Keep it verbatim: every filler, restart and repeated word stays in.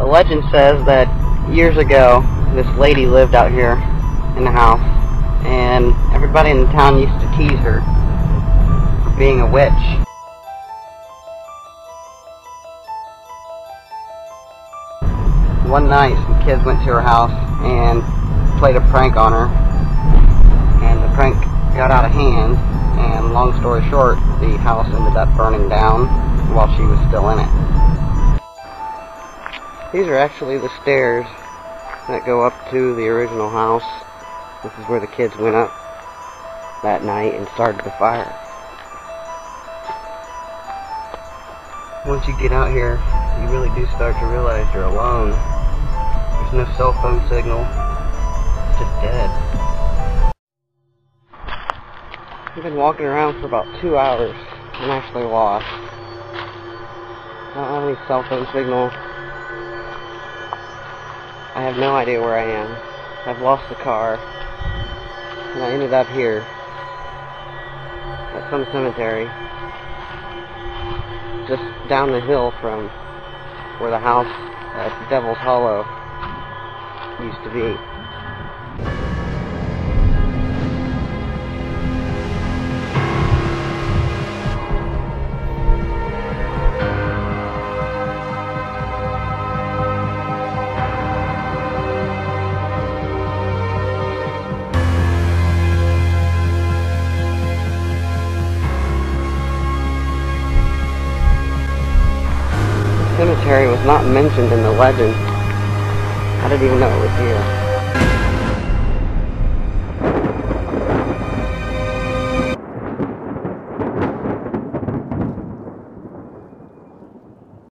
The legend says that years ago, this lady lived out here in the house, and everybody in the town used to tease her for being a witch. One night, some kids went to her house and played a prank on her, and the prank got out of hand, and long story short, the house ended up burning down while she was still in it. These are actually the stairs that go up to the original house. This is where the kids went up that night and started the fire. Once you get out here, you really do start to realize you're alone. There's no cell phone signal. It's just dead. I've been walking around for about two hours. I'm actually lost. I don't have any cell phone signal. I have no idea where I am. I've lost the car. And I ended up here at some cemetery just down the hill from where the house at Devil's Hollow used to be. The cemetery was not mentioned in the legend. I didn't even know it was here.